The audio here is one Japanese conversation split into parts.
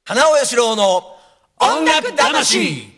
花尾よしろうの音楽魂。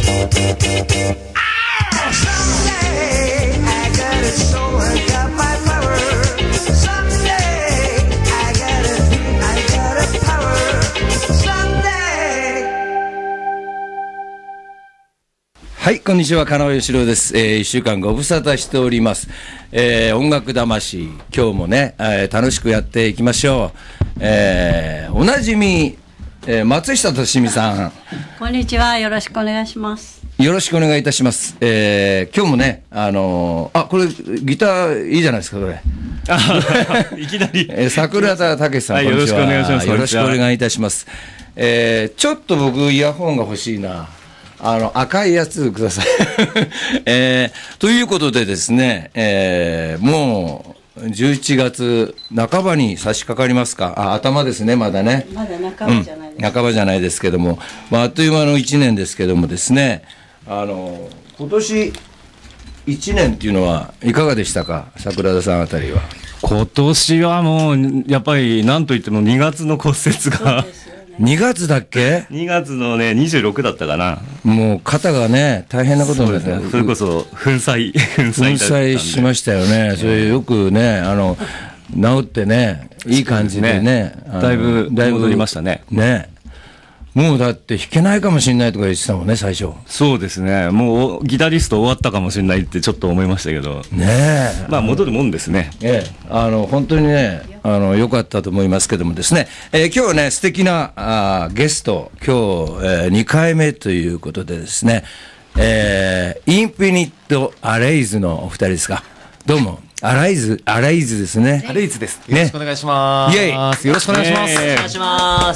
はい、こんにちは、金尾よしろうです。1週間ご無沙汰しております。音楽魂、今日もね、楽しくやっていきましょう。おなじみ、松下敏美さん。 こんにちは、よろしくお願いします。 よろしくお願いいたします。今日もね、これギターいいじゃないですか、これ。 いきなり。 桜田武さん、 はい、よろしくお願いします。 よろしくお願いいたします。ちょっと僕イヤホンが欲しいな。赤いやつください。ということでですね、もう11月半ばに差し掛かりますか。頭ですね、まだね。 まだ半ばじゃないです。 半ばじゃないですけども、あっという間の1年ですけどもですね、今年1年っていうのはいかがでしたか、桜田さんあたりは。 今年はもう、やっぱりなんといっても2月の骨折が。 2月だっけ ?2 月のね、26だったかな。 もう肩がね、大変なことになって、 それこそ粉砕しましたよね。それよくね、治ってね、いい感じでね。 だいぶ戻りましたね。 ね。もうだって弾けないかもしれないとか言ってたもんね、最初。 そうですね。もうギタリスト終わったかもしれないってちょっと思いましたけど。 ねえ。 まあ戻るもんですね。 本当にね、良かったと思いますけどもですね。今日はね、素敵なゲスト、今日、2回目ということでですね、インフィニット・アレイズのお二人ですか。どうも。アライズですね。 アレイズです。よろしくお願いします。 イエイ。 よろしくお願いします。 お願いします。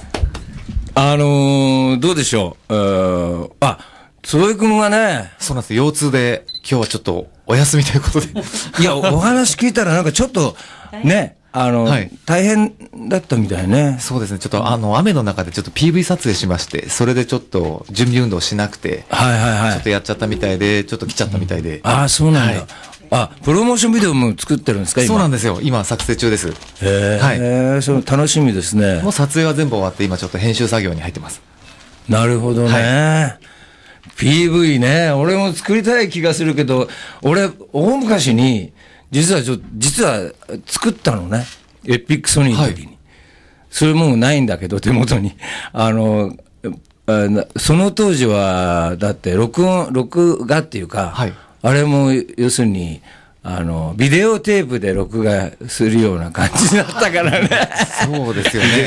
どうでしょう。坪井君がね。 そうなんです。腰痛で、今日はちょっとお休みということで。 いや、お話聞いたらなんかちょっと、ね、はい、大変だったみたいね。 そうですね。ちょっと雨の中でちょっと PV 撮影しまして、それでちょっと準備運動しなくて、 はいはいはい。 ちょっとやっちゃったみたいで、ちょっと来ちゃったみたいで。 そうなんだ。プロモーションビデオも作ってるんですか、今。 そうなんですよ。今作成中です。 その楽しみですね。 もう撮影は全部終わって、今ちょっと編集作業に入ってます。 なるほどね。PV ね、俺も作りたい気がするけど、俺、大昔に、実は作ったのね。エピックソニーの時に。それもうないんだけど、手元に。その当時は、だって、録画っていうか、あれも、要するに、ビデオテープで録画するような感じだったからね。 そうですよね。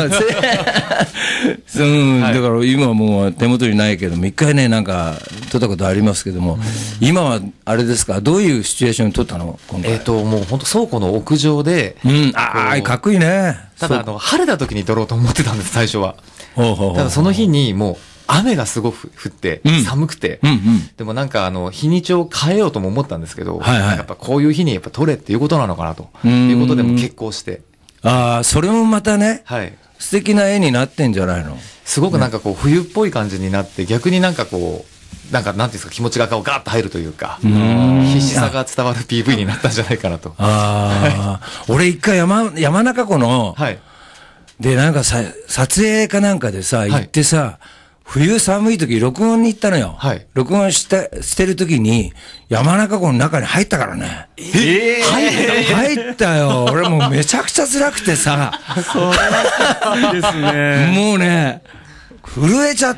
だから今はもう手元にないけども、一回ね、なんか撮ったことありますけども、今はあれですか、どういうシチュエーションに撮ったの今回。 もう本当倉庫の屋上で。 かっこいいね。 ただ晴れた時に撮ろうと思ってたんです、最初は。ただその日にもう、雨がすごく降って、寒くて、でもなんか日にちを変えようとも思ったんですけど、やっぱこういう日にやっぱ撮れっていうことなのかなということでも決行して。 それもまたね、素敵な絵になってんじゃないの。 すごくなんかこう冬っぽい感じになって、逆になんかこう、なんていうんですか、気持ちがガーッと入るというか、必死さが伝わる PV になったんじゃないかなと。 俺一回山中湖の、でなんか撮影かなんかでさ、行ってさ、冬寒い時録音に行ったのよ。録音してる時に山中湖の中に入ったからね。入ったよ。俺もうめちゃくちゃ辛くてさ。 そうですね。 もうね、震えちゃって。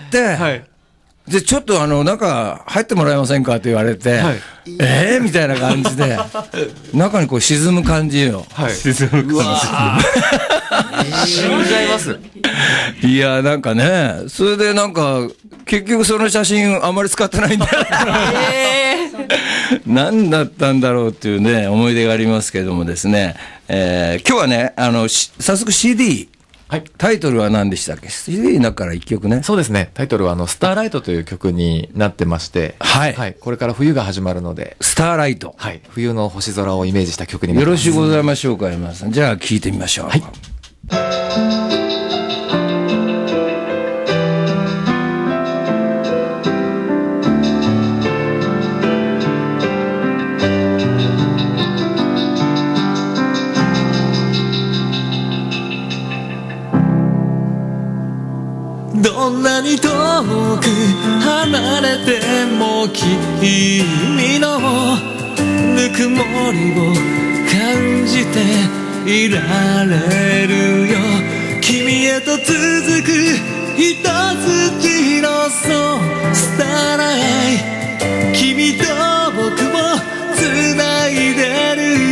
で、ちょっと中入ってもらえませんかって言われて、みたいな感じで、中にこう沈む感じよ。 沈む感じ。死んじゃいます。 いや、なんかね、それでなんか、結局その写真あんまり使ってないんだよ。何だったんだろうっていうね、思い出がありますけどもですね、今日はね、早速 CD、タイトルは何でしたっけ？ CD の中から一曲ね。 そうですね。タイトルはスターライトという曲になってまして、これから冬が始まるので、 スターライト。 冬の星空をイメージした曲になってます。 よろしゅうございましょうか、山田さん。じゃあ聴いてみましょう。 どんなに遠く離れても君のぬくもりを感じていられるよ。君へと続く一筋のスターライン、君と僕も繋いでる。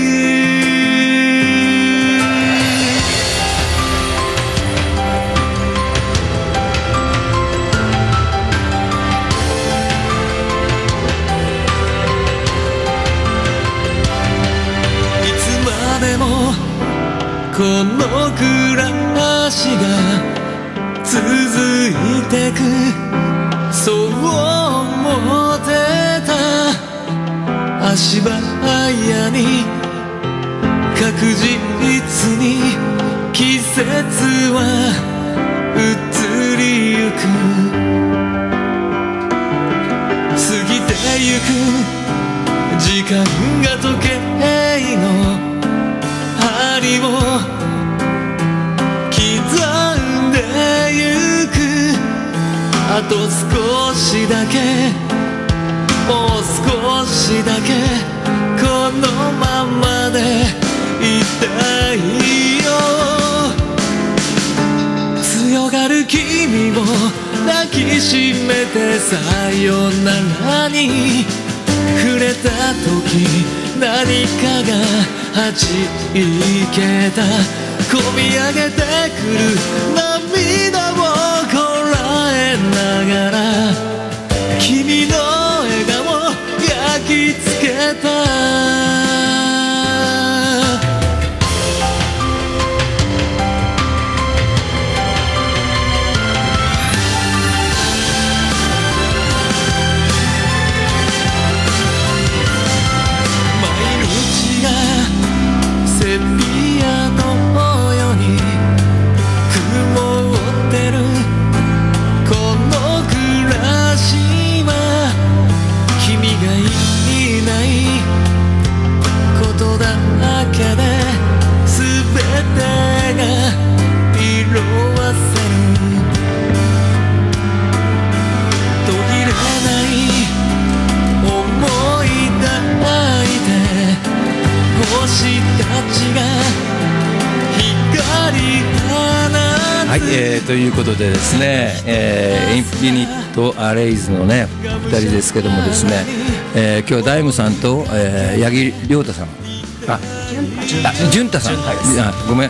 この暮らしが続いてく、そう思ってた。足早に確実に季節は移りゆく、過ぎてゆく時間が時計の針を刻んでゆく。あと少しだけ、もう少しだけこのままでいたいよ。強がる君を抱きしめてさよならに触れた時、何かがはじけた。こみ上げてくる涙をこらえながら、君の笑顔焼き付けた。 ということでですね、インフィニットアレイズのね2人ですけどもですね、今日はダイムさんと、八木亮太さん、潤太さん、ごめん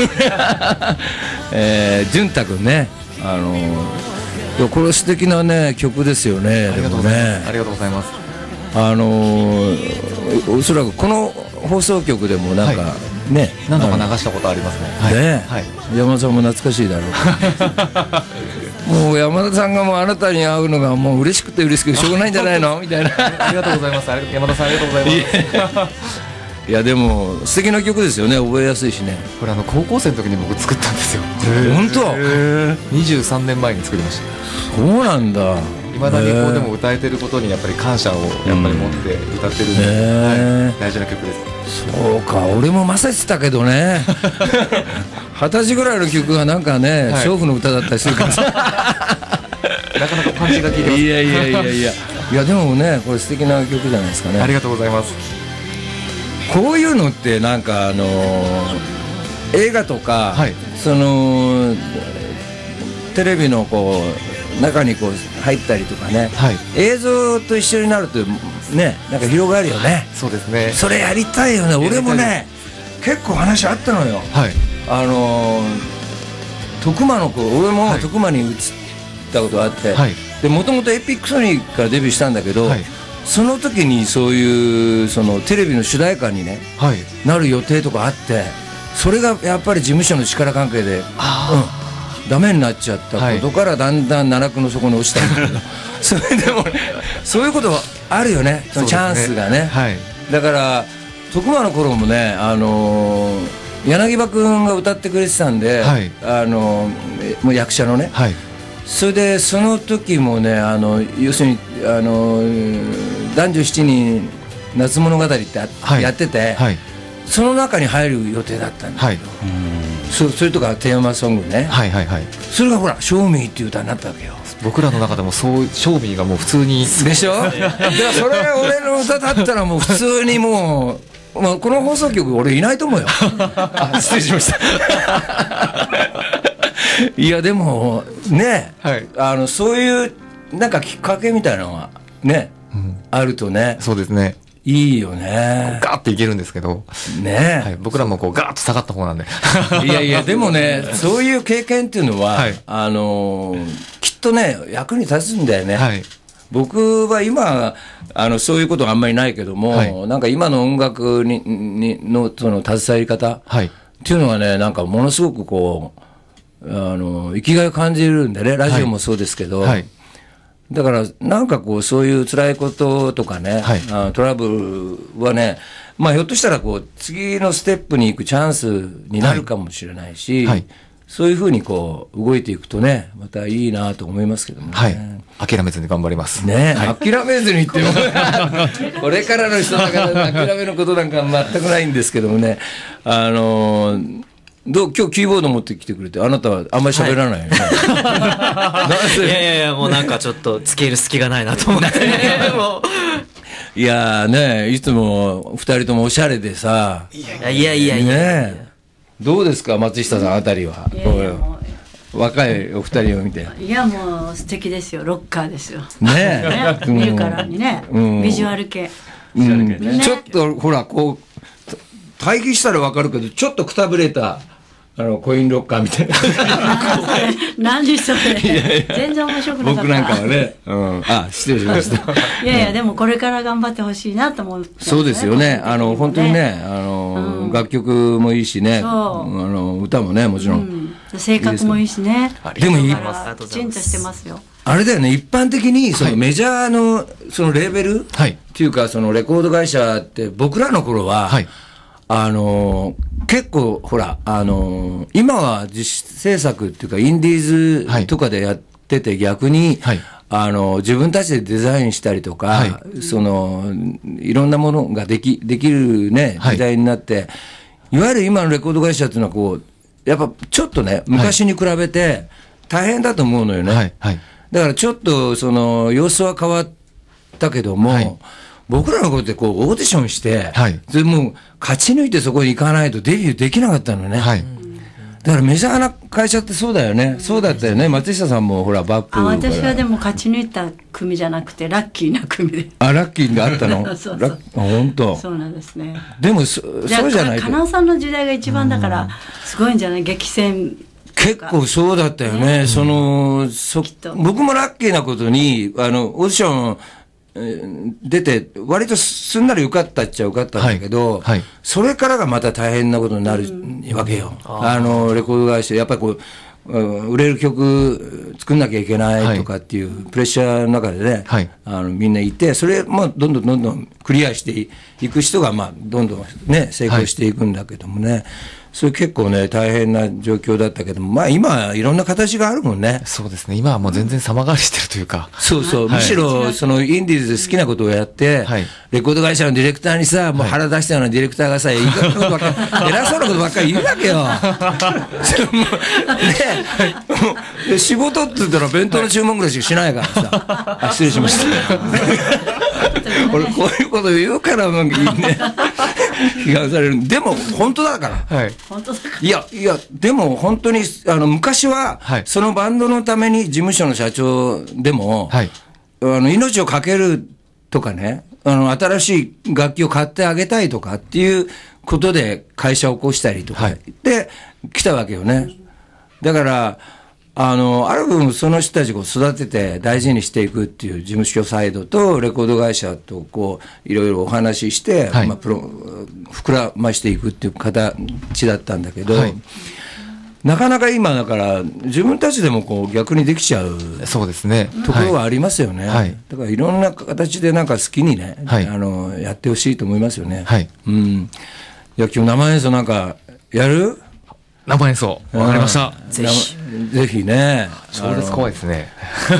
潤太くんね、これ素敵なね曲ですよね。 ありがとうございます。ありがとうございます。 おそらくこの放送局でもなんかね、 何度か流したことありますね。 ね、山田さんも懐かしいだろうもう山田さんがもうあなたに会うのがもう嬉しくて嬉しくてしょうがないんじゃないのみたいなありがとうございます。山田さんありがとうございます。 いやでも素敵な曲ですよね。覚えやすいしね。 これ高校生の時に僕作ったんですよ。 本当 ？23年前に作りました。 そうなんだ。 未だにこうでも歌えてることにやっぱり感謝をやっぱり持って歌ってるんで、大事な曲です。 そうか、俺もまさにしたけどね20歳ぐらいの曲がなんかね、勝負の歌だったりするからさなかなかパンチが効いてます。 いやでもね、これ素敵な曲じゃないですかね。 ありがとうございます。 こういうのってなんか映画とか、そのテレビのこう中にこう入ったりとかね、映像と一緒になるとね、なんか広がるよね。 そうですね。 それやりたいよね。俺もね結構話あったのよ。徳間の子、俺も徳間に移ったことがあって、でもともとエピックソニーからデビューしたんだけど、その時にそういうそのテレビの主題歌にね、なる予定とかあって、それがやっぱり事務所の力関係でダメになっちゃったことからだんだん奈落の底に落ちたんだけどそれでもそういうことはあるよね、そのチャンスがね。だから徳間の頃もね、柳葉君が歌ってくれてたんで、もう役者のね、それでその時もね、要するに男女7人夏物語ってやってて、その中に入る予定だったんだけど、 それとかテーマソングね、 はいはいはい、 それがほら「ショーミー」っていう歌になったわけよ。 僕らの中でもそうショーミーがもう普通にでしょ。だからそれ俺の歌だったらもう普通にもう、まあ、この放送局俺いないと思うよ。失礼しました。いやでもね、はい、そういうなんかきっかけみたいなのがね、あるとね、 そうですね、 いいよね。 ガーっていけるんですけどね、はい、僕らもこうガーッと下がった方なんで。 いやいやでもね、そういう経験っていうのは、はい、きっとね役に立つんだよね。はい、僕は今そういうことはあんまりないけども、はい、なんか今の音楽のその携わり方っていうのはね、なんかものすごくこう生きがいを感じるんでね、ラジオもそうですけど、はいはい、だからなんかこうそういう辛いこととかね、はい、トラブルはね、まあひょっとしたらこう次のステップに行くチャンスになるかもしれないし、はいはい、そういうふうにこう動いていくとね、またいいなと思いますけどもね。はい、 諦めずに頑張りますね、はい、諦めずにってもこれからの人だから諦めのことなんか全くないんですけどもね、今日キーボード持ってきてくれて、あなたはあんまり喋らないよね。 はい、いやいやもうなんかちょっとつける隙がないなと思ってもういやね、いつも2人ともおしゃれでさ、 いやね、 どうですか松下さんあたりは。若いお二人を見て、 いやもう素敵ですよ、ロッカーですよねえ、見るからにね、ビジュアル系、 ちょっとほらこう対比したら分かるけど、ちょっとくたぶれたコインロッカーみたいな。 何それ。全然面白くなかった。 僕なんかはね、失礼しました。 いやいやでもこれから頑張ってほしいなと思って、ね。 そうですよね。本当にね、楽曲もいいしね、歌もねもちろん、 性格もいいしね。 でもきちんとしてますよ。 あれだよね、一般的にそのメジャーのそのレーベルっていうか、そのレコード会社って僕らの頃は。結構ほら今は自主制作っていうかインディーズとかでやってて、逆に、はい、自分たちでデザインしたりとか、はい、いろんなものができるね時代になって、はい、いわゆる今のレコード会社っていうのはこうやっぱちょっとね昔に比べて大変だと思うのよね。はいはい、だからちょっと様子は変わったけども、はい、僕らの頃ってこうオーディションして、はい、それもう勝ち抜いてそこに行かないとデビューできなかったのね。はい、だからメジャーな会社ってそうだよね。そうだったよね。松下さんもほらバック。 私はでも勝ち抜いた組じゃなくてラッキーな組で。 ラッキーがあったの。そうそう。本当。 そうなんですね。 でもそうじゃないと。 金尾さんの時代が一番だからすごいんじゃない？激戦。 結構そうだったよね。僕もラッキーなことにオーディション出て割とすんなり受かったっちゃ受かったんだけど、はいはい、それからがまた大変なことになるわけよ。レコード会社やっぱりこう売れる曲作んなきゃいけないとかっていうプレッシャーの中でね、はい、みんないて、それもどんどんクリアしていく人がどんどんね成功していくんだけどもね、それ結構ね大変な状況だったけども、今はいろんな形があるもんね。 そうですね、今はもう全然様変わりしてるというか、 そうそう、むしろそのインディーズで好きなことをやって、はい、レコード会社のディレクターにさ、もう腹出したようなディレクターがさ、いいことばっかり偉そうなことばっかり言うわけよ。で仕事って言ったら弁当の注文ぐらいしかしないからさ、失礼しました。俺こういうこと言うからいいね。批判される。でも本当だから。はい、いやでも本当に昔は、はい、そのバンドのために事務所の社長でも、はい、命を懸けるとかね、新しい楽器を買ってあげたいとかっていうことで会社を起こしたりとか、はい、で来たわけよね。だからある分その人たちを育てて大事にしていくっていう事務所サイドとレコード会社とこういろいろお話しして、はい、膨らましていくっていう形だったんだけど、はい、なかなか今だから自分たちでもこう逆にできちゃうそうですねところはありますよね。はい、だからいろんな形でなんか好きにね、はい、やってほしいと思いますよね。はい、うん。いや今日生演奏なんかやる？ 生演奏わかりました。 ぜひ。 ぜひね。 超絶怖いですね。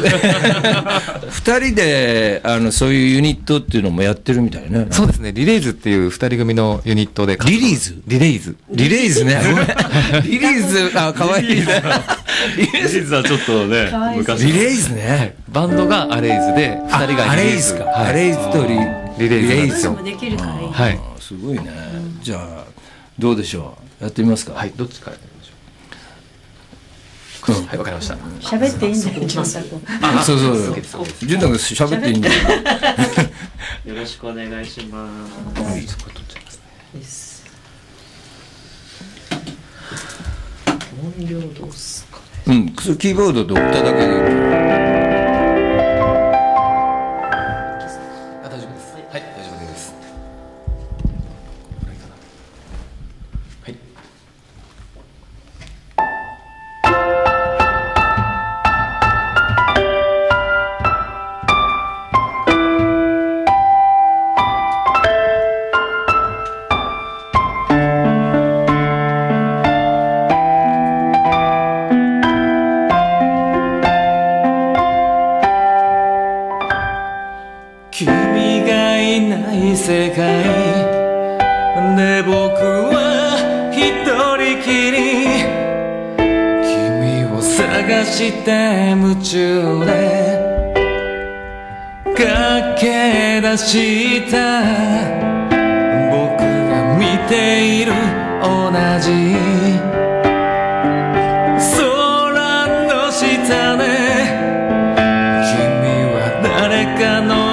2人でそういうユニットっていうのもやってるみたいね。 そうですね。リレイズっていう2人組のユニットで。 リレイズリレイズ。 リレイズね。リレイズ、かわいいね。 リレイズはちょっとね、昔。 リレイズね。 バンドがアレイズで、2人がリレイズ。 アレイズとリレイズ。 できるからいい。 はい。 すごいね。じゃあ、どうでしょう。やってみますか。 はい、どっちからやりましょう。はい、わかりました。 喋っていいんだよ、潤太君。 そうそう。潤太君喋っていいんだよ。 よろしくお願いします。音量どうっすかね。 うん、キーボードと歌だけで。 大丈夫です。はい、大丈夫です。はい。 君がいない世界で僕は一人きり君を探して夢中で駆け出した僕が見ている同じ空の下で君は誰かの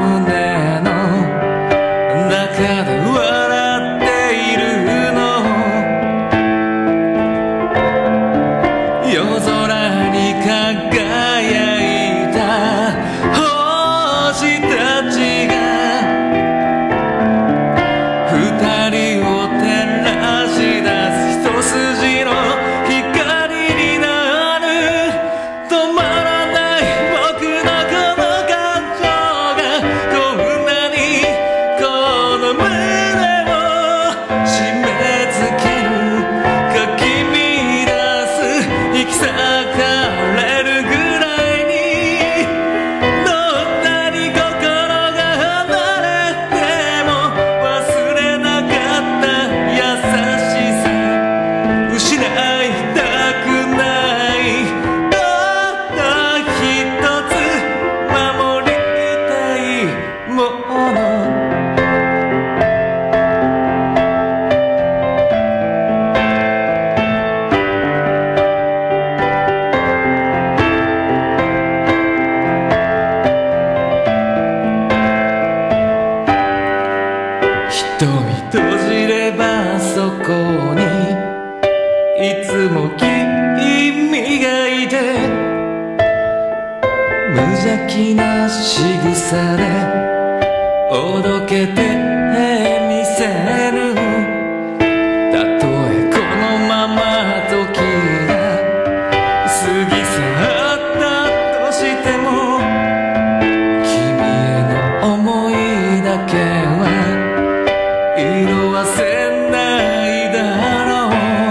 おどけてみせるたとえこのまま時が過ぎ去ったとしても君への思いだけは色褪せないだろ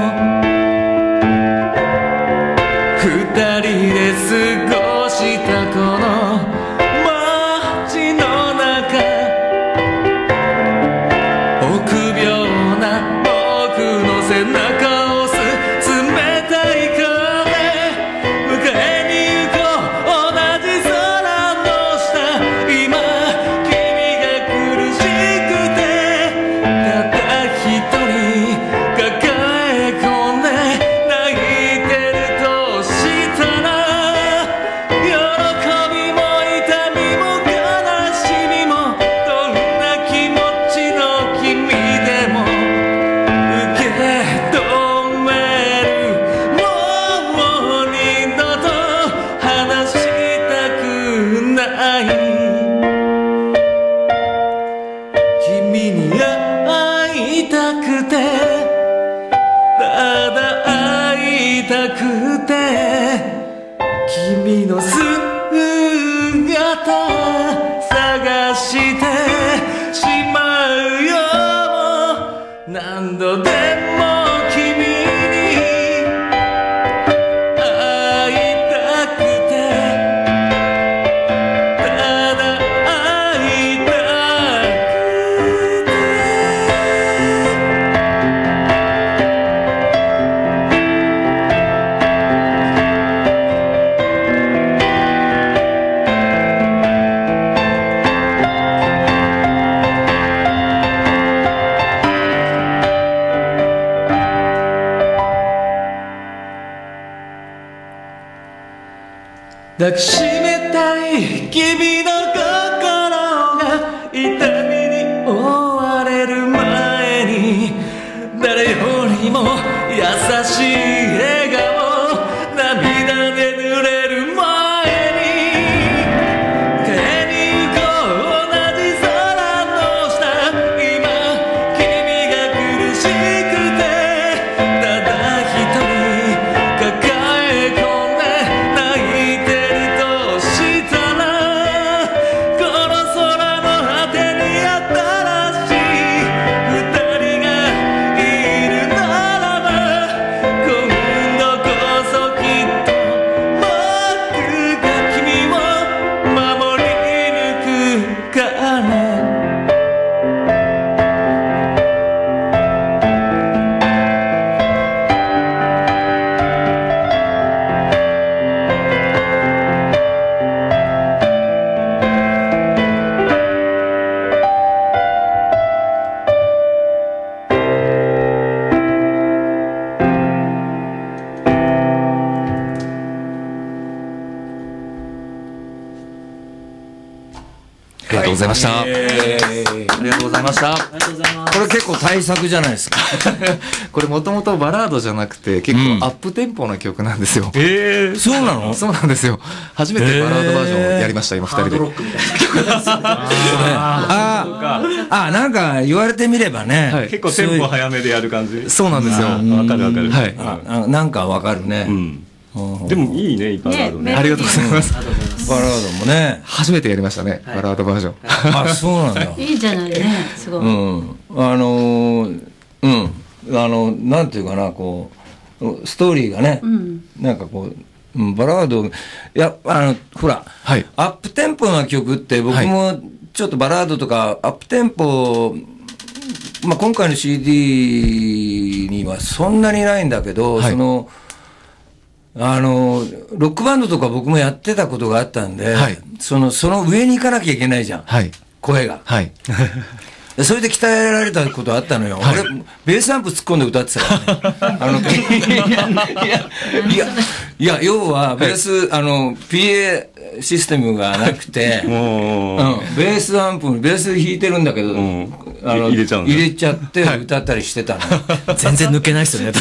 う二人で過ごしたこの背中を押す冷たい風迎えに行こう同じ空の下今君が苦しくてただ一人抱え込んで泣いてるとしたら喜びも痛みも悲しみもどんな気持ちの君でも君に会いたくてただ会いたくて君の姿探してしまうよ何度でも君に会抱きしめたい君の心が痛みに覆われる前に、誰よりも優しい笑顔、涙で濡れる前に、帰りゆこう同じ空の下、今君が苦しくてただ一人抱え込んで泣いてるとしたら、この空の果てに新しい二人がいるならば、今度こそきっと僕が君を守り抜くから。 ありがとうございました。ありがとうございました。 これ結構大作じゃないですか。 これもともとバラードじゃなくて結構アップテンポな曲なんですよ。 そうなの？ そうなんですよ。初めてバラードバージョンやりました、今2人で。 なんか言われてみればね、 結構テンポ早めでやる感じ。 そうなんですよ。 わかるわかる。 はい。 なんかわかるね。 でもいいね、バラードね。 ありがとうございます。 バラードもね。 初めてやりましたね、バラードバージョン。 あ、そうなんだ。 いいじゃないね、すごい。 なんていうかな、こう、ストーリーがね、なんかこう、バラード、ほら、アップテンポな曲って僕もちょっとバラードとかアップテンポ、まあ今回の CD にはそんなにないんだけど、その、ロックバンドとか僕もやってたことがあったんで、その上に行かなきゃいけないじゃん、声が。それで鍛えられたことあったのよ。俺、ベースアンプ突っ込んで歌ってたからね。いや、要は、ベース、PA システムがなくて、ベースアンプ、ベース弾いてるんだけど、入れちゃって歌ったりしてたの。 全然抜けないっすよね、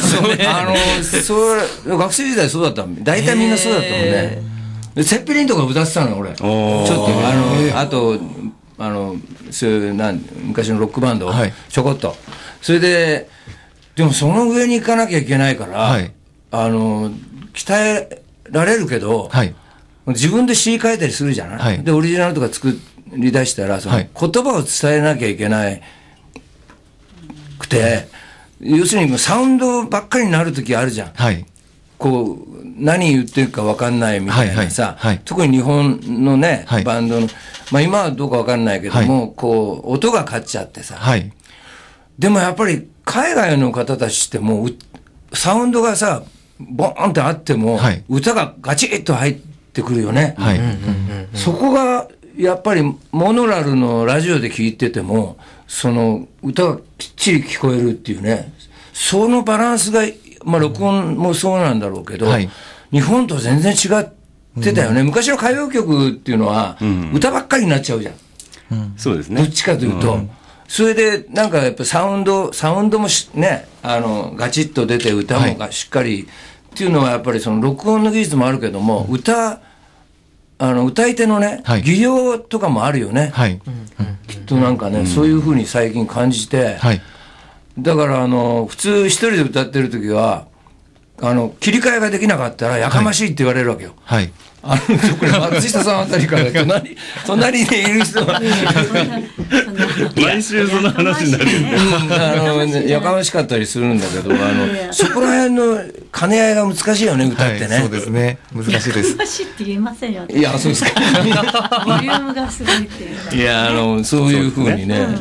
学生時代そうだったの。大体みんなそうだったもんね。セッペリンとか歌ってたの、俺。ちょっと、あと、そういう昔のロックバンド、ちょこっと。それで、でもその上に行かなきゃいけないから、鍛えられるけど、自分で詩書いたりするじゃない、で、オリジナルとか作り出したら、その言葉を伝えなきゃいけないくて、要するにサウンドばっかりになるときあるじゃん。こう、何言ってるか分かんないみたいなさ、特に日本のね、バンドの、まあ今はどうか分かんないけども、こう、音が勝っちゃってさ。でもやっぱり海外の方たちってもう、サウンドがさ、ボーンってあっても、歌がガチッと入ってくるよね。そこが、やっぱりモノラルのラジオで聴いてても、その歌がきっちり聞こえるっていうね、そのバランスが、まあ録音もそうなんだろうけど、日本と全然違ってたよね。昔の歌謡曲っていうのは、歌ばっかりになっちゃうじゃん。 そうですね。 どっちかというと。それで、なんかやっぱサウンドもね、ガチッと出て歌もしっかりっていうのはやっぱりその録音の技術もあるけども、歌い手のね、技量とかもあるよね。きっとなんかね、そういうふうに最近感じて、だから普通一人で歌ってる時は、切り替えができなかったらやかましいって言われるわけよ。特に松下さんあたりから隣にいる人は毎週その話になるんで、やかましかったりするんだけど、そこら辺の兼ね合いが難しいよね、歌ってね。 そうですね、難しいです。 難しいって言えませんよ。 いや、そうですか。 ボリュームがすごいっていうか。 いや、そういうふうにね、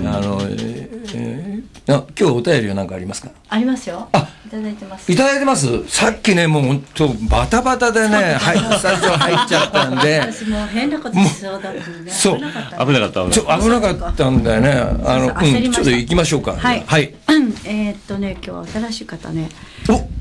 今日お便りは何かありますか？ ありますよ。いただいてます。 いただいてます。さっきね、もう本当バタバタでね、最初入っちゃったんで。 私もう変なことしそうだったんで。 そう。 危なかった。 危なかったんだよね。ちょっと行きましょうか。 はい。今日は新しい方ね。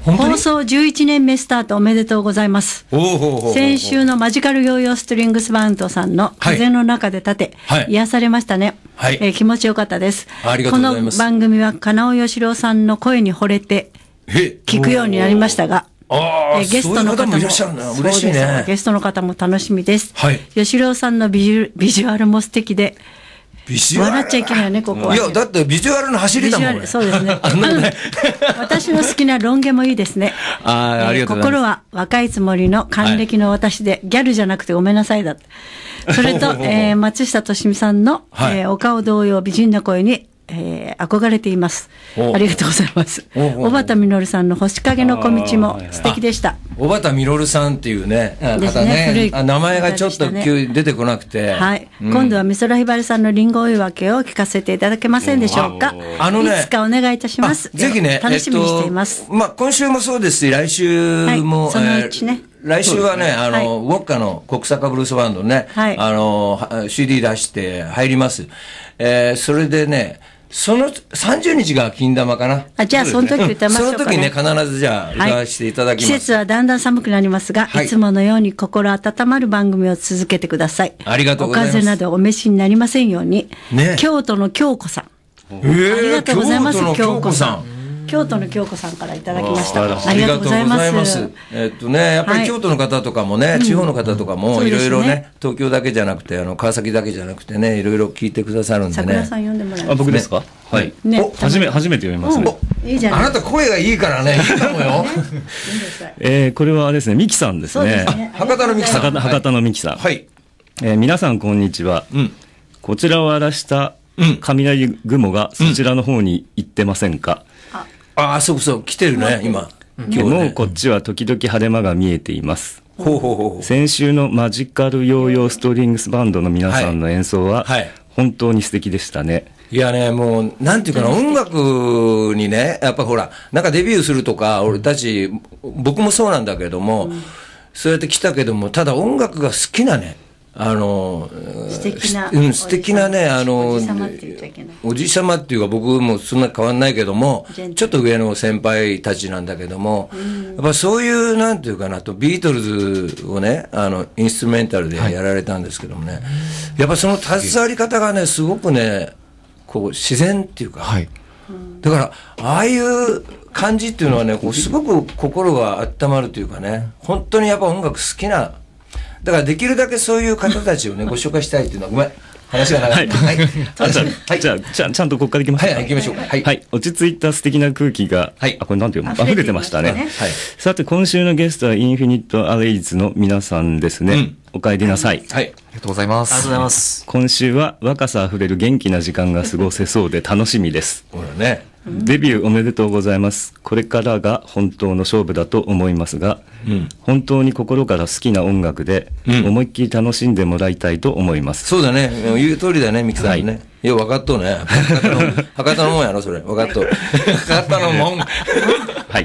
放送11年目スタートおめでとうございます。先週のマジカルヨーヨーストリングスバンドさんの風の中で立て、癒されましたね。気持ちよかったです。この番組は金尾義郎さんの声に惚れて聞くようになりましたが、ゲストの方も嬉しいね。ゲストの方も楽しみです。義郎さんのビジュアルも素敵で、笑っちゃいけないよね、ここは。 いや、だってビジュアルの走りだもん。 そうですね。私の好きなロン毛もいいですね。心は若いつもりの還暦の私で、ギャルじゃなくてごめんなさいだ。それと、松下敏美さんのお顔同様美人な声に憧れています。ありがとうございます。小畑実さんの星影の小道も素敵でした。 小畑実さんっていうね、方ね、名前がちょっと急に出てこなくて。 はい。今度は美空ひばりさんのリンゴ追い分けを聞かせていただけませんでしょうか。いつかお願いいたします。 ぜひね、 楽しみにしています。 まあ、今週もそうですし、来週も、 そのうちね。 来週はね、ウォッカの国坂ブルースバンドね、CD 出して入ります。それでね、その30日が金玉かな。 じゃあその時歌いましょうかね。 その時ね、必ずじゃあ歌わせていただきます。 季節はだんだん寒くなりますが、いつものように心温まる番組を続けてください。 ありがとうございます。 お風邪などお召しになりませんように。京都の京子さん。ありがとうございます、京子さん。京都の京子さんからいただきました。ありがとうございます。 やっぱり京都の方とかもね、地方の方とかもいろいろね、東京だけじゃなくて、川崎だけじゃなくてね、いろいろ聞いてくださるんでね。 桜さん呼んでもらいます。 僕ですか？はい。初めて読みますね。 いいじゃない。 あなた声がいいからね、いいかもよ。 これはですね、ミキさんですね。 博多のミキさん。 博多のミキさん。 はい。 皆さんこんにちは。こちらを荒らした雷雲がそちらの方に行ってませんか？ そうそう、来てるね、今。 もうこっちは時々晴れ間が見えています。先週のマジカルヨーヨーストリングスバンドの皆さんの演奏は、本当に素敵でしたね。 いやね、もう、なんていうかな、音楽にね、やっぱほら、なんかデビューするとか、俺たち、僕もそうなんだけども、そうやって来たけども、ただ音楽が好きなね、 素敵なね、おじさまっていうか僕もそんな変わんないけども、ちょっと上の先輩たちなんだけども、やっぱそういう、なんていうかなと、ビートルズをね、インストゥルメンタルでやられたんですけどもね、やっぱその携わり方がね、すごくね、こう、自然っていうか、だから、ああいう感じっていうのはね、こうすごく心が温まるというかね、本当にやっぱ音楽好きな、だからできるだけそういう方たちをね、ご紹介したいっていうのは、ごめん、話が長い。 じゃあ、ちゃんとここからいきますか。 行きましょう。 はい。落ち着いた素敵な空気が、これなんていうの？溢れてましたね。さて、今週のゲストはインフィニットアレイズの皆さんですね。お帰りなさい。 ありがとうございます。 ありがとうございます。 今週は若さあふれる元気な時間が過ごせそうで楽しみです。 ほらね。 デビューおめでとうございます。これからが本当の勝負だと思いますが、本当に心から好きな音楽で、思いっきり楽しんでもらいたいと思います。 そうだね。言う通りだね、ミキさんね。いや、分かっとうね。博多のもんやろ、それ。分かっとう。博多のもん。 はい。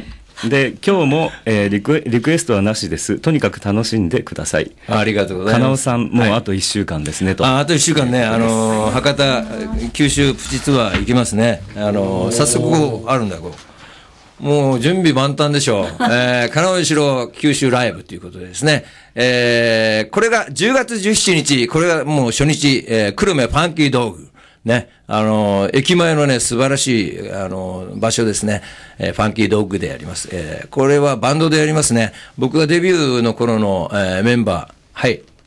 で、今日も、リクエストはなしです。とにかく楽しんでください。 ありがとうございます。 金尾さん、もうあと1週間ですね、と。 あと1週間ね、博多、九州プチツアー行きますね。早速あるんだよ、もう準備万端でしょう。金尾義郎九州ライブということでですね。これが10月17日、これがもう初日、久留米パンキードッグ。ね、駅前のね、素晴らしい、場所ですね。ファンキードッグでやります。これはバンドでやりますね。僕がデビューの頃の、メンバー、はい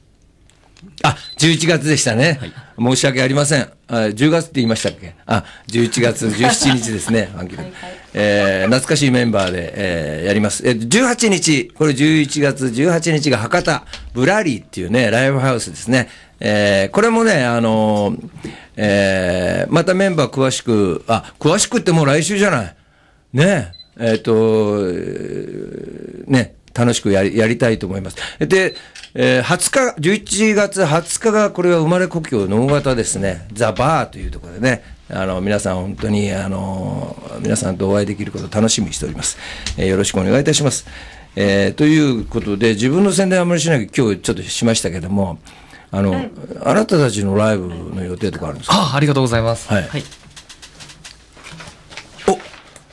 。11月でしたね。申し訳ありません。10月って言いましたっけ？11月17日ですね。ファンキードッグ。懐かしいメンバーで、やります。18日、これ11月18日が博多、ブラリーっていうね、ライブハウスですね。これもね、またメンバー詳しくってもう来週じゃない。ね。ね、楽しくやりたいと思います。で、11月20日が、これは生まれ故郷の大型ですね。ザ・バーというところでね、皆さん本当に、皆さんとお会いできることを楽しみにしております。よろしくお願いいたします。ということで、自分の宣伝はあまりしないけど、今日ちょっとしましたけども、あなたたちのライブの予定とかあるんですか？ ありがとうございます。 はい。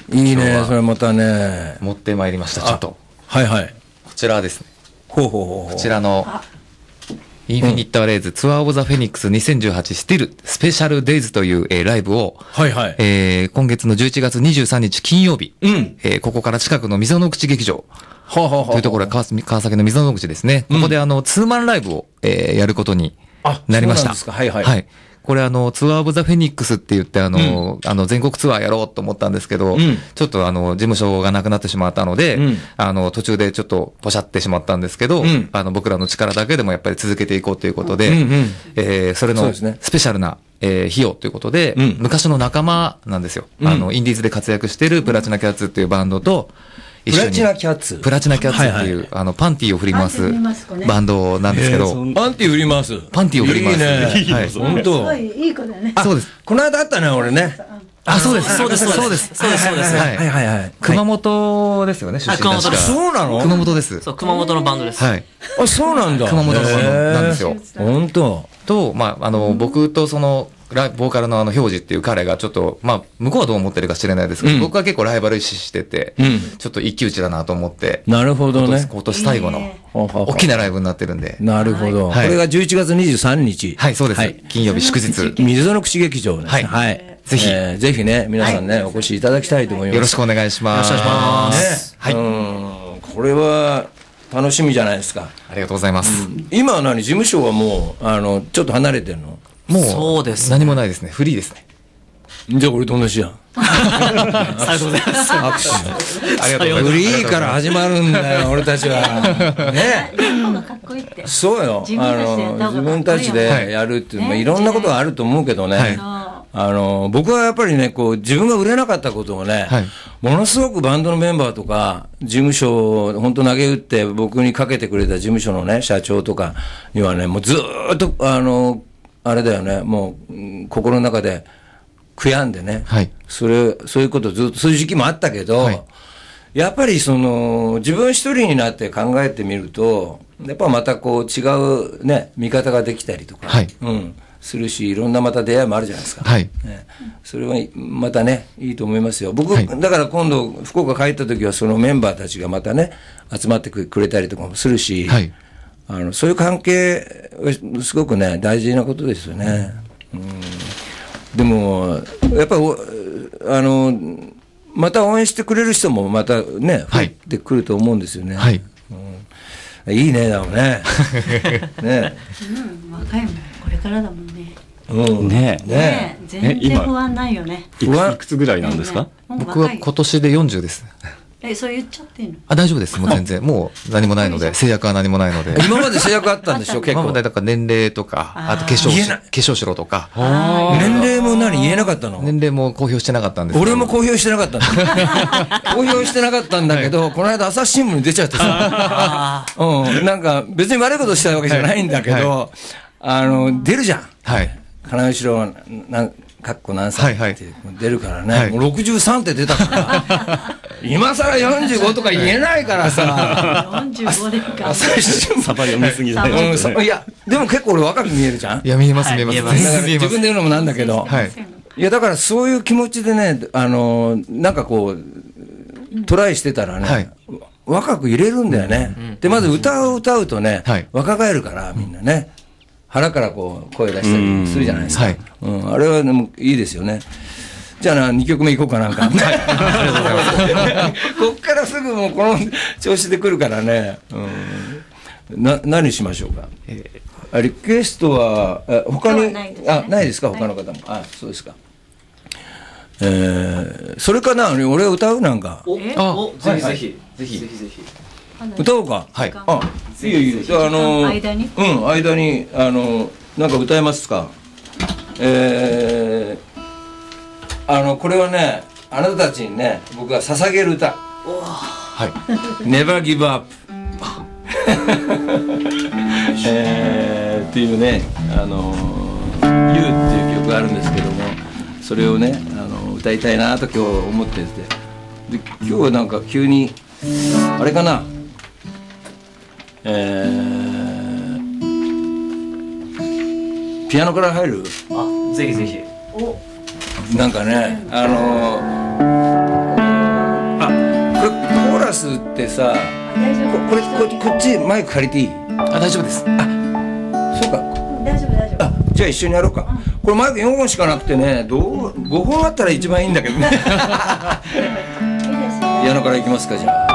いいね、それまたね。 持ってまいりました、ちょっと。 はいはい。 こちらですね。 ほうほうほうほう。 こちらの、インフィニット・アレイズ、ツアー・オブ・ザ・フェニックス2018スティルスペシャル・デイズという、ライブを、はいはい、今月の11月23日金曜日、ここから近くの溝の口劇場というところ、川崎の溝の口ですね。ここでツーマンライブを、やることになりました。 はいはい。 はい。これツアーオブザフェニックスって言って全国ツアーやろうと思ったんですけど、ちょっと事務所がなくなってしまったので、途中でちょっとポシャってしまったんですけど、僕らの力だけでもやっぱり続けていこうということで、それのスペシャルな費用ということで、昔の仲間なんですよ。インディーズで活躍しているプラチナキャッツっていうバンドと、 プラチナキャッツプラチナキャッツっていう、パンティーを振り回すバンドなんですけど。 パンティー振り回すパンティーを振り回す。 いいね。本当。 いい子だね。 そうです。 この間あったね、俺ね。 そうです。そうです。そうです。そうです。そうです。はいはいはい。熊本ですよね、出身。 熊本です。 そうなの？ 熊本です。 そう、熊本のバンドです。 はい。 あ、そうなんだ。 熊本のバンドなんですよ。 本当。 と、僕とボーカルの表示っていう彼がちょっと、向こうはどう思ってるか知れないですけど、僕は結構ライバル視してて、ちょっと一騎打ちだなと思って。 なるほどね。 今年最後の大きなライブになってるんで。 なるほど。これが11月23日。 はい、そうです。金曜日祝日。 溝の口劇場です。はい。ぜひね、皆さんね、お越しいただきたいと思います。 よろしくお願いします。 よろしくお願いします。 はい。 これは楽しみじゃないですか。 ありがとうございます。 今は事務所はもう、ちょっと離れてるの？ もう、 そうです。 何もないですね。フリーですね。 じゃあこれと同じじゃん。 ありがとうございます。 握手。ありがとうございます。フリーから始まるんだよ、俺たちは。ね。そうよ。自分たちでやるっていう、いろんなことがあると思うけどね。僕はやっぱりね、自分が売れなかったことをね、ものすごくバンドのメンバーとか、事務所を本当投げ打って僕にかけてくれた事務所のね、社長とかにはね、もうずーっと、あれだよね、もう、心の中で悔やんでね、そういうことずっと、そういう時期もあったけど、やっぱり自分一人になって考えてみると、やっぱまた違うね、見方ができたりとか、するし、いろんなまた出会いもあるじゃないですか。それはまたね、いいと思いますよ。僕、だから今度、福岡帰った時はそのメンバーたちがまたね、集まってくれたりとかもするし、そういう関係はすごくね、大事なことですよね。でも、やっぱり、また応援してくれる人もまたね、増えてくると思うんですよね。いいね、だろうね。ね。 若いもん、これからだもんね。 ね。 全然不安ないよね。 いくつぐらいなんですか？ 僕は今年で40です。 そう言っちゃっていいの？ 大丈夫です。もう全然。もう何もないので、制約は何もないので。 今まで制約あったんでしょ、結構。 今までだから年齢とか、あと化粧しろとか。 年齢も言えなかったの？ 年齢も公表してなかったんです。 俺も公表してなかったんだ。公表してなかったんだけど、この間朝日新聞に出ちゃってさ。なんか別に悪いことしたわけじゃないんだけど、出るじゃん。金後ろかっこ何歳って出るからね、もう63って出たから今更45とか言えないからさ 45でかサバ読みすぎだよ。 いやでも結構俺若く見えるじゃん。 いや見えます見えます。 自分で言うのもなんだけど、いやだからそういう気持ちでね、なんかトライしてたらね、若く入れるんだよね。でまず歌を歌うとね、若返るからみんなね、腹から声出したりするじゃないですか。あれはでもいいですよね。じゃあ2曲目いこうかなんか。ありがとうございます。こっからすぐもうこの調子で来るからね。何しましょうか。リクエストは他にないですか、他の方も。そうですか。それかな、俺歌うなんか。 ぜひ。 歌おうか。いいよ。間になんか歌えますか。これはね、あなたたちにね、僕が捧げる歌。Never Give Up っていうね、You っていう曲があるんですけども、それをね、歌いたいなと今日思ってて、で今日はなんか急にあれかな、ピアノから入る？ ぜひぜひ。 なんかね、 でさ、こっちマイク借りていい？ あ、大丈夫です。 あ、そうか。 大丈夫大丈夫。 あ、じゃあ一緒にやろうか。これマイク4本しかなくてね、5本あったら一番いいんだけどね。矢野からいきますか、じゃあ。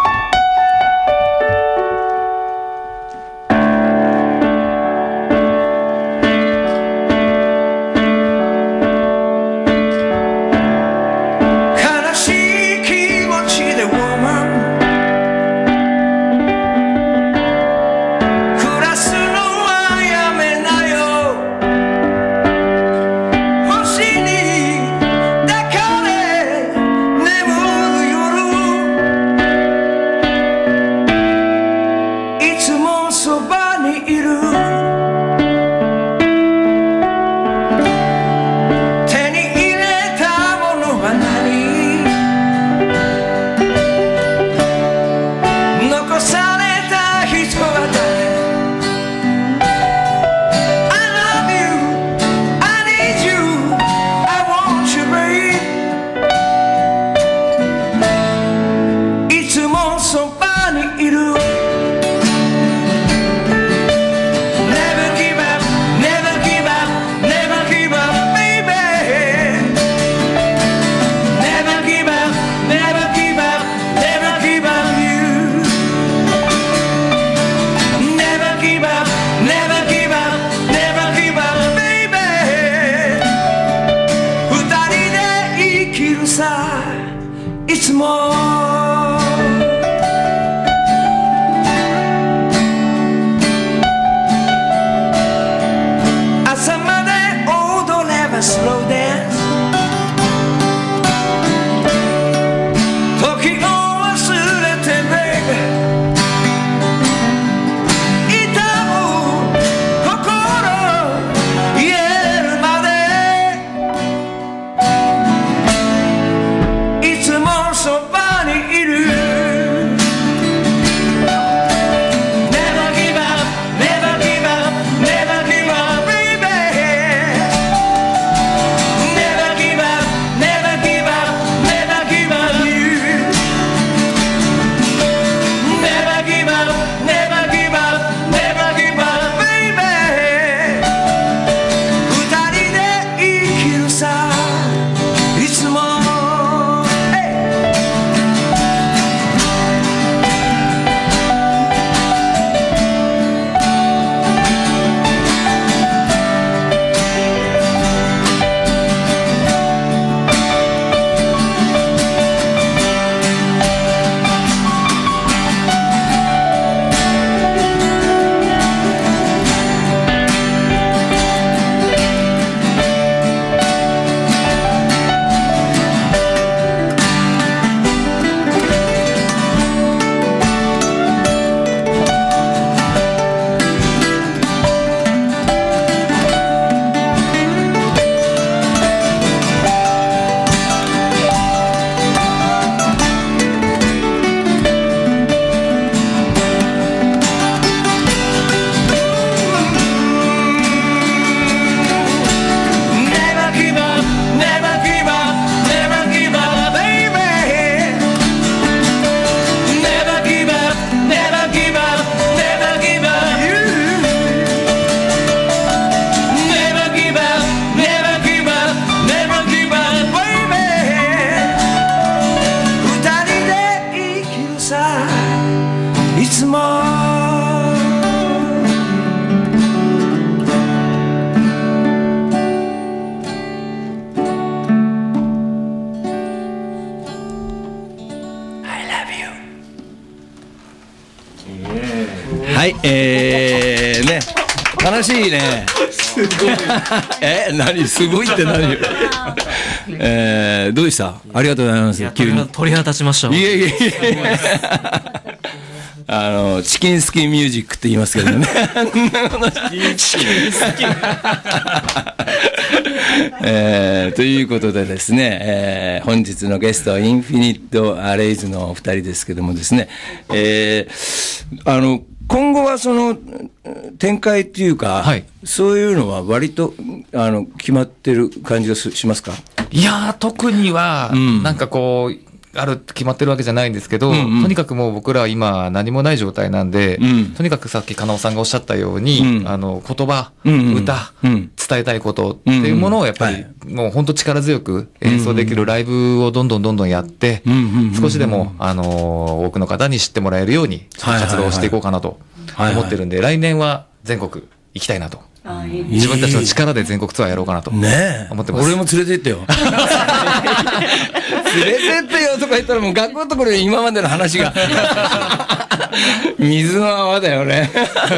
はい、ね、悲しいね。何すごいって何？どうでした？ありがとうございます。 急に鳥肌立ちました。 いえいえいえ。チキンスキンミュージックって言いますけどね。チキンスキン。ということでですね、本日のゲストインフィニット・アレイズのお二人ですけどもですね、今後はその展開っていうか、はい、そういうのは割と決まってる感じがしますか？ いやー、特には、なんかこうある決まってるわけじゃないんですけど、とにかくもう僕らは今何もない状態なんで、とにかくさっき金尾さんがおっしゃったように、言葉、歌、伝えたいことっていうものをやっぱりもう本当力強く演奏できるライブをどんどんやって、少しでも多くの方に知ってもらえるように活動をしていこうかなと思ってるんで、来年は全国行きたいなと。自分たちの力で全国ツアーやろうかなと思ってます。 俺も連れてってよ。連れてってよとか言ったらもう学校のところで今までの話が水の泡だよね。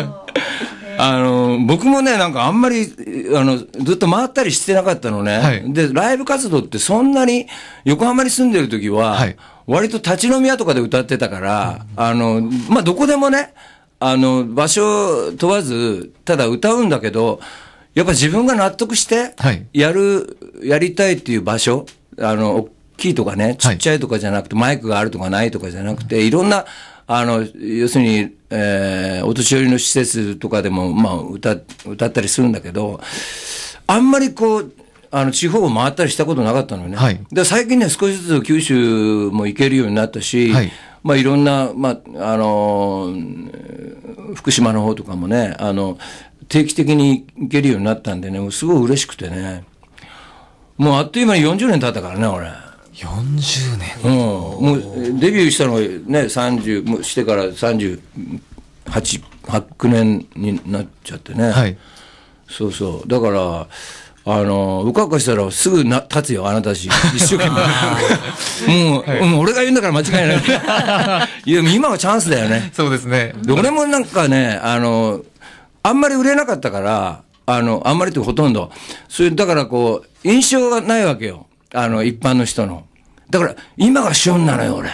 僕もね、なんかあんまり、ずっと回ったりしてなかったのね。はい、で、ライブ活動ってそんなに、横浜に住んでる時は、割と立ち飲み屋とかで歌ってたから、まあ、どこでもね、場所問わず、ただ歌うんだけど、やっぱ自分が納得して、やりたいっていう場所、大きいとかね、ちっちゃいとかじゃなくて、マイクがあるとかないとかじゃなくて、いろんな、要するに、お年寄りの施設とかでも、まあ、歌ったりするんだけど、あんまりこう、地方を回ったりしたことなかったのね。で、最近ね、少しずつ九州も行けるようになったし、まあ、いろんな、まあ、福島の方とかもね、定期的に行けるようになったんでね、もうすごい嬉しくてね。もうあっという間に40年経ったからね、俺。 40年、 もうデビューしたのがね、30もしてから38、9年になっちゃってね。そうそう。だから、うかうかしたらすぐ立つよ、あなたたち。一生懸命。もう俺が言うんだから間違いない。いや、今はチャンスだよね。 そうですね。 で、俺もなんかね、あんまり売れなかったから、あんまりってほとんど。だからこう、印象がないわけよ。一般の人の。だから、今が旬なのよ、俺。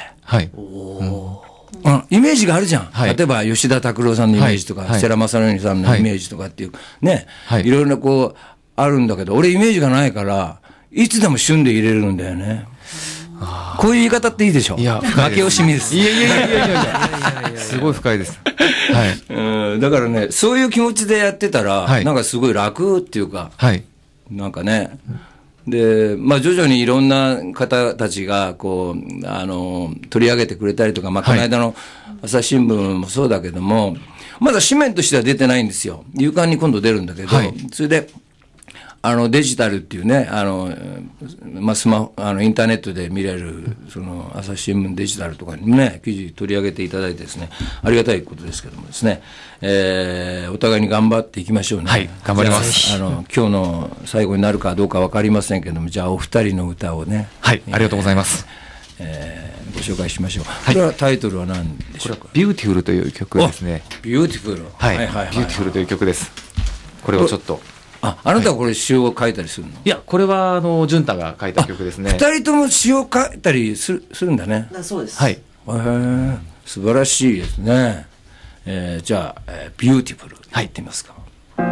イメージがあるじゃん。例えば、吉田拓郎さんのイメージとか、世良正則さんのイメージとかっていう、ね。いろいろなこう、あるんだけど、俺イメージがないから、いつでも旬で入れるんだよね。こういう言い方っていいでしょ。いや、負け惜しみです。 いや。すごい深いです。 だからね、そういう気持ちでやってたら、なんかすごい楽っていうか、なんかね、で、まあ徐々にいろんな方たちが、こう、取り上げてくれたりとか、まあこの間の朝日新聞もそうだけども、まだ紙面としては出てないんですよ。夕刊に今度出るんだけど、それで、デジタルっていうね、まあ、インターネットで見れる、朝日新聞デジタルとかにね、記事取り上げていただいてですね、ありがたいことですけどもですね、お互いに頑張っていきましょうね。 頑張ります。 今日の最後になるかどうかわかりませんけども、じゃあお二人の歌をね。 ありがとうございます。 ご紹介しましょう。これはタイトルは何でしょうか。 ビューティフルという曲ですね。 ビューティフル。 ビューティフルという曲です。これをちょっと。 あなたはこれ詩を書いたりするの？ いや、これは潤太が書いた曲ですね。 二人とも詩を書いたりするんだね。 そうです。 素晴らしいですね。じゃあ、ビューティフル入ってみますか。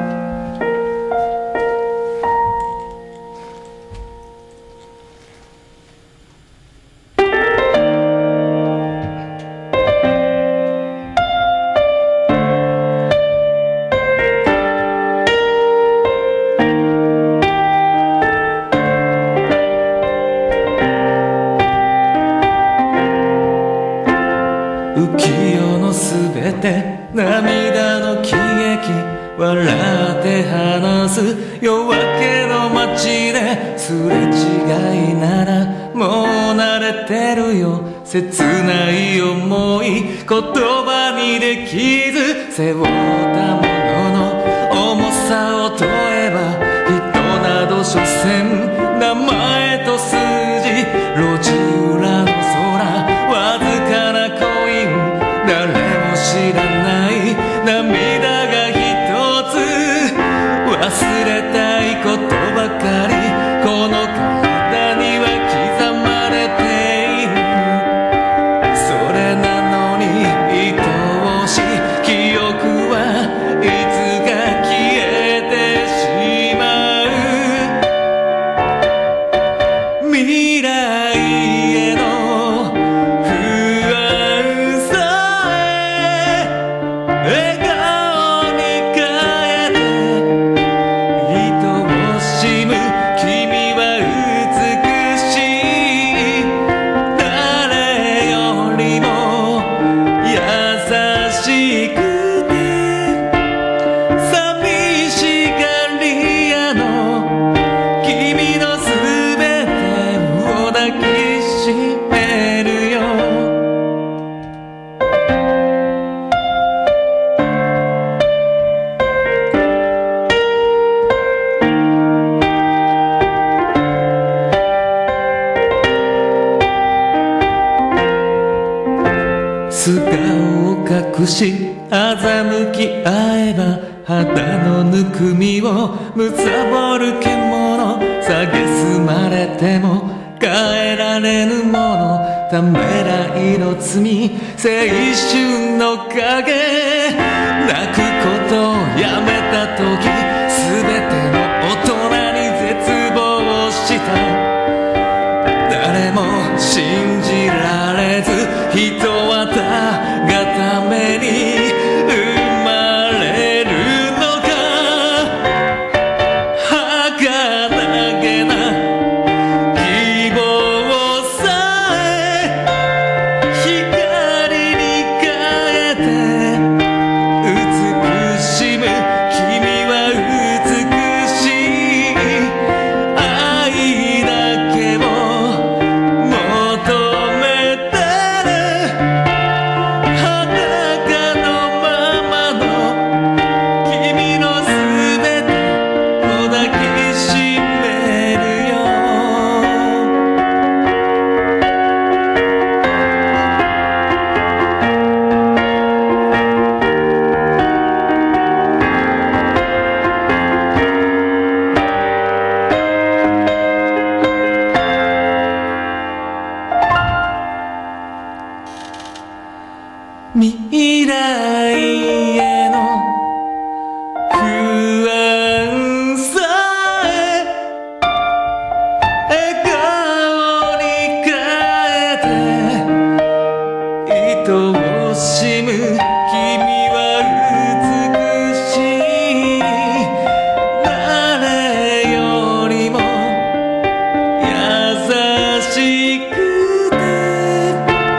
涙の喜劇笑って話す夜明けの街ですれ違いならもう慣れてるよ切ない思い言葉にできず背負ったものの重さを問えば人など所詮名前と数字路地裏の空わずかなコイン誰も知らない涙が一つ忘れたいことばかりこの体には刻まれているそれなのに愛おしい記憶はいつか消えて少し欺き合えば肌のぬくみを貪る獣蔑まれても変えられぬものためらいの罪青春の影泣くことをやめた時全ての大人に絶望した誰も信じられず人はたがために生まれるのか儚げな希望さえ光に変えて美しむ君は美しい愛だけを求めてる裸のままの君のすべてを抱きしめるよ未来への不安さえ笑顔に変えて愛おしむ君は美しい誰よりも優しくて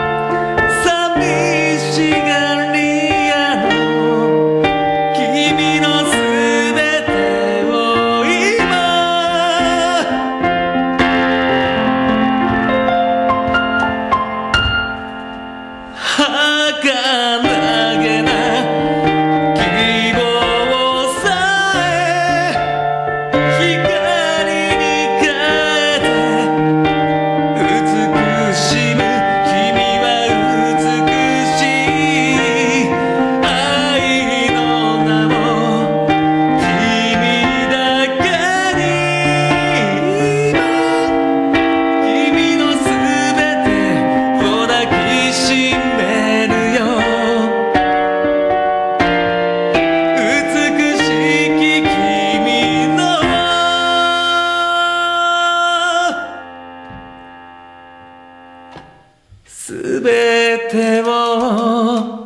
寂しがり屋の君のすべてを今儚げな希望さえ光に変えて美しむ君は美しい愛の名を君だけに今君のすべてを抱きしめるよ美しき君のすべてを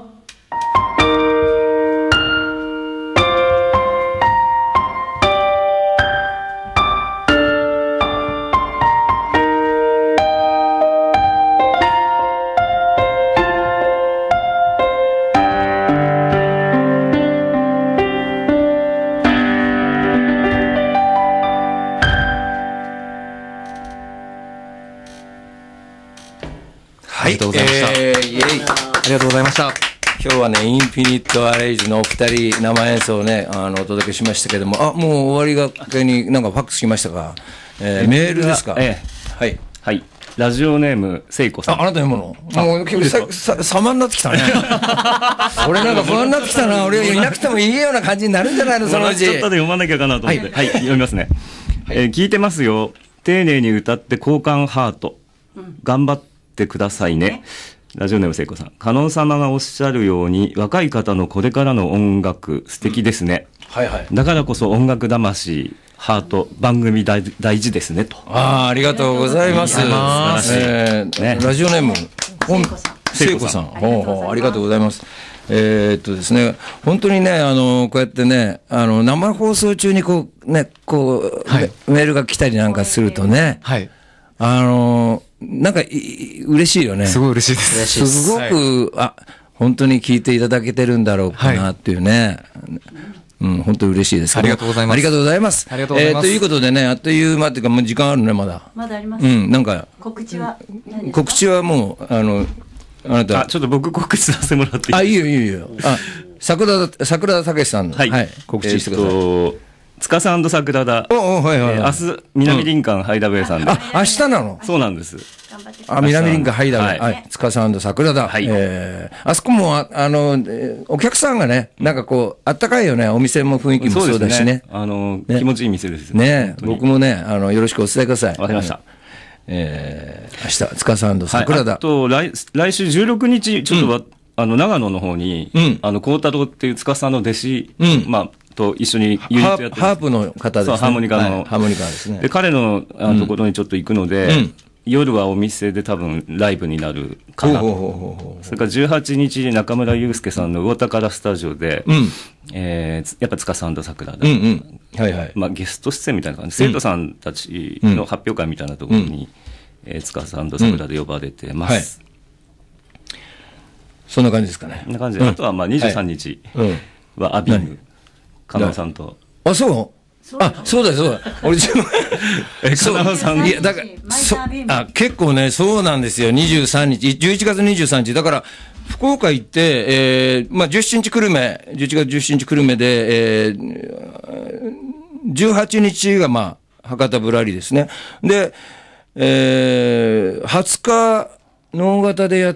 はい、 ありがとうございましたイエイありがとうございました今日はね、インフィニットアレイジのお二人生演奏をね、お届けしましたけども、もう終わりがけになんかファックス来ましたか。メールですか。はい。 はい。ラジオネーム、せいこさん。 あなた読むのもう結構様になってきたね。俺なんか不安になってきたな。俺いなくてもいいような感じになるんじゃないのそのうち。 ちょっとで読まなきゃかなと思って。はい、読みますね。聞いてますよ。丁寧に歌って交換ハート。頑張ってくださいね。ラジオネーム聖子さん。加納様がおっしゃるように、若い方のこれからの音楽、素敵ですね。 はいはい。 だからこそ音楽魂、ハート、番組大事ですね、と。 ありがとうございます。ラジオネーム、聖子さん。ありがとうございます。ですね、本当にね、こうやってね、生放送中にこう、ね、メールが来たりなんかするとね、なんか嬉しいよね。 すごい嬉しいです。 すごく、本当に聞いていただけてるんだろうかなっていうね。本当に嬉しいです。 ありがとうございます。 ありがとうございます。 ありがとうございます。 ということでね、あっという間っていうか、もう時間あるね、まだ。 まだあります。 なんか。 告知は告知はもう、あなた。 ちょっと僕告知させてもらっていいですか。 いいよ。桜田武さん。はい。告知してください。 司桜田、明日南林間ハイダウェイさんで、 明日なの？ そうなんです。 南林間ハイダウェイ、はい、司桜田、はい、あそこもお客さんがね、なんかこうあったかいよね。お店も雰囲気もそうだしね。 気持ちいい店ですね。僕もねよろしくお伝えください。 わかりました。 明日司桜田。 あと来週16日ちょっと長野の方に幸太郎っていう司の弟子と一緒にユニットやってハープの方ですね。 ハーモニカの。 ハーモニカですね。 で、彼のところにちょっと行くので、夜はお店で多分ライブになるかなと。それから18日に中村祐介さんの魚宝スタジオで、やっぱ司桜田。ゲスト出演みたいな感じ。生徒さんたちの発表会みたいなところに、司桜で呼ばれてます。 そんな感じですかね。 そんな感じで。あとは23日はアビーム。加納さんと。 あ、そう？そうだそうだ。俺自分加納さん。 いや、だから結構ね、そうなんですよ。23日、11月23日。だから、福岡行って、17日久留米、11月17日久留米で、18日が博多ぶらりですね。で、20日、能形でやって、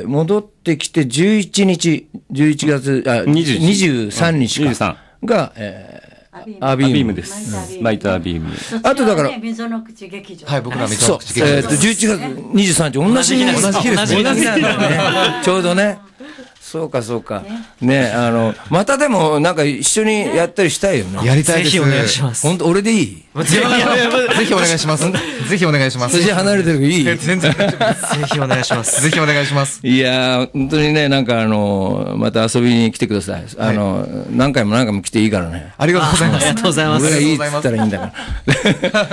戻ってきて11月、23日か。が、 アビームです。マイタービーム。 あとだから、溝の口劇場。 はい、僕ら溝の口劇場。 11月23日、同じ日ですね。同じなんだね。ちょうどね。そうか、そうか。ね、またでも、なんか一緒にやったりしたいよね。 やりたいです。 ぜひお願いします。 本当、俺でいい？ ぜひお願いします。ぜひお願いします。 筋離れてるけどいい？ 全然。ぜひお願いします。 ぜひお願いします。 いやー、本当にね、なんかまた遊びに来てください。何回も来ていいからね。 ありがとうございます。 ありがとうございます。 俺がいいって言ったらいいんだから。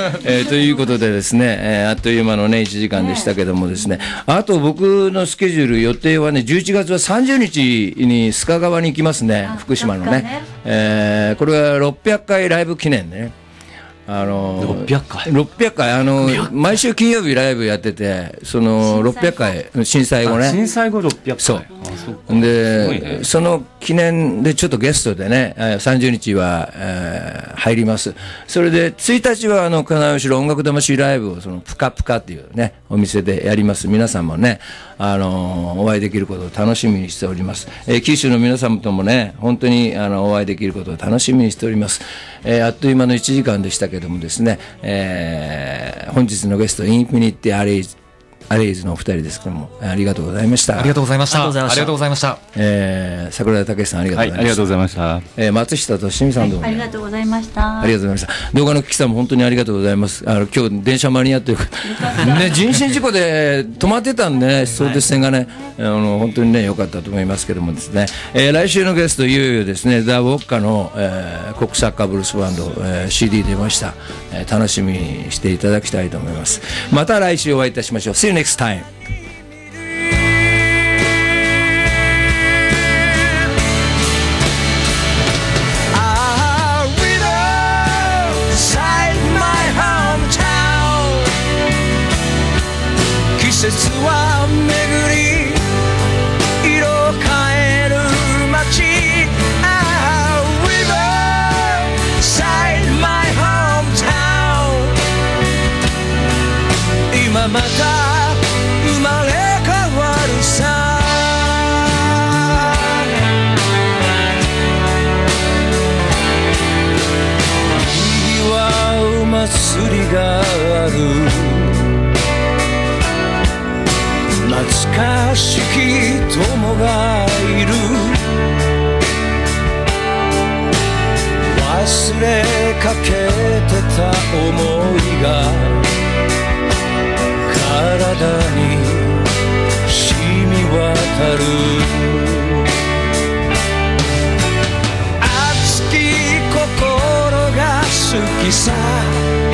ということでですね、あっという間のね、1時間でしたけどもですね、あと僕のスケジュール予定はね、11月は30日に須賀川に行きますね、福島のね。これは600回ライブ記念ね。600回毎週金曜日ライブやってて、その600回震災後ね、 震災後600回、 そうで、その記念でちょっとゲストでね、30日は入ります。それで1日は金吉の音楽魂ライブをプカプカっていうねお店でやります。皆さんもねお会いできることを楽しみにしております。九州の皆さんともね本当にお会いできることを楽しみにしております。あっという間の1時間でしたけどもですね、本日のゲストインフィニティアレイズのお二人ですけども、ありがとうございました。 ありがとうございました。ありがとうございました。 桜田武さんありがとうございました。 ありがとうございました。 松下俊美さんどうも、 ありがとうございました。 ありがとうございました。動画のキキさんも本当にありがとうございます。今日電車間に合ってるね、人身事故で止まってたんでね、相鉄線がね、本当にね良かったと思いますけどもですね、来週のゲストいよいよですね、ザ・ウォッカの、国サッカーブルースバンド、CD 出ました。楽しみにしていただきたいと思います。また来週お会いいたしましょう。See you next time. 季節は巡り色変える街 River side my hometown 今また生まれ変わるさ祝う祭りがある懐かしき友がいる忘れかけてた想いが体に染み渡る熱き心が好きさ